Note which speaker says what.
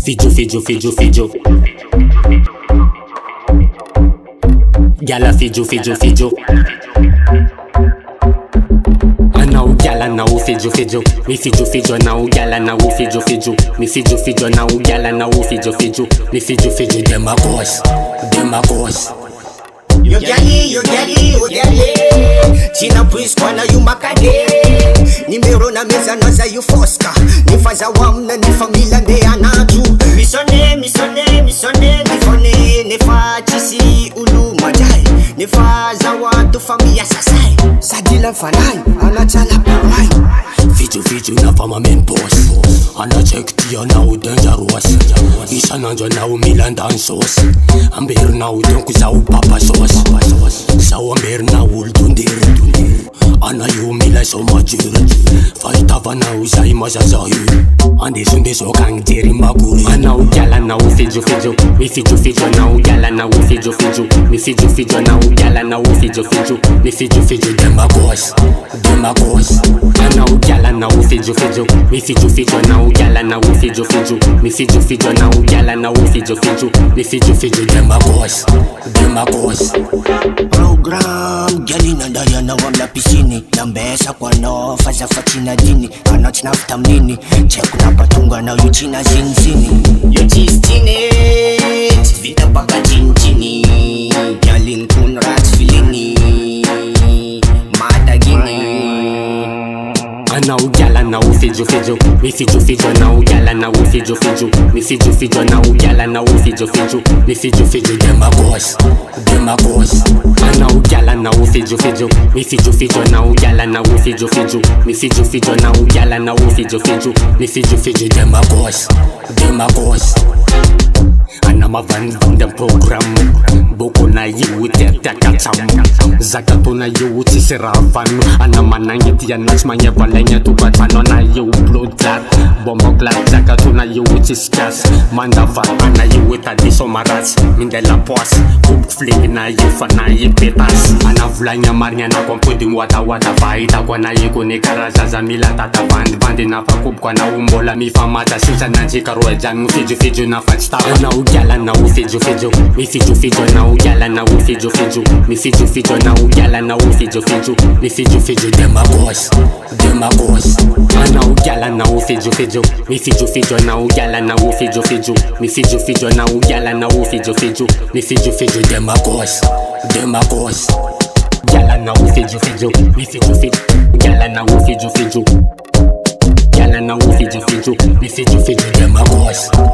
Speaker 1: Fijo. Gala fijo. Now gala now fijo. Me fijo now gala now fijo. Me fijo now gala now fijo. Me fijo dem a cause.
Speaker 2: Yo gali China puis kwana yu makade Nimero na meza naza yu foska Nifaza wamna ni familia nde anaju Misone nifone Nefa chisi ulu majai Nefaza watu familia sasai Sadila fanai anachala parai
Speaker 1: Fijo na fama main boss Ana check tia na u dangerous Isa nanjo na u milan dansos Amber na u donku za u papa sos Sa u amber na u dundir Ana yu mila so majur Fight ava na u zai mazazayu Ande sunde so kang jeri maguri Ana u gala na u fijo Mi fijo na u gala na u fijo Mi fijo na u gala na u fijo Mi fijo dem a cause Ana u gala na u fijo Mi fijo na u gala na u fijo Mi fijo na u gala na u fijo Mi fijo dem a cause
Speaker 2: Program gali nandaya na wamla pisini Nambesa kwa no faza fatina dini Anach nafta mnini Cheku na patunga na yuchina zinzini Yuchistinate Vita paka chinchini Galin kun rats filini Matagini
Speaker 1: Ana u gala na u fijo Mi fijo na u gala na u fijo Mi fijo na u gala na u fijo Mi fijo dem a cause Ana u gala na u fijo Mi fijo na u gala na u fijo Mi fijo na u gala na u fijo Mi fijo dem a cause Ana mavan dem program Boko na yu tete katsam Zakato na yu tisirafan Ana manangit yan nasmanya valenya tupatano na yu blood clot Bombo clot zakato na yu tiskas Mandava ana yu tadiso maras Mindela poas Kup fling na yu fana yu petas Ana vulanya marnya na kompuding wata Vaida kwa na yu kune karazaza mila tata Bandi na fakup kwa na umbola mifamata Sinsa na jikaroe jan fijo na fatstava Ana u gala na u fijo Mi fijo na u gala na u fijo Mi fijo na u gala na u fijo Mi fijo dem a cause Ana u gala na u fijo Mi fijo na u gala na u fijo Mi fijo na u gala na u fijo Mi fijo dem a cause Gala na u fijo Mi fijo gala na u fijo Gala na u fijo Mi fijo dem a cause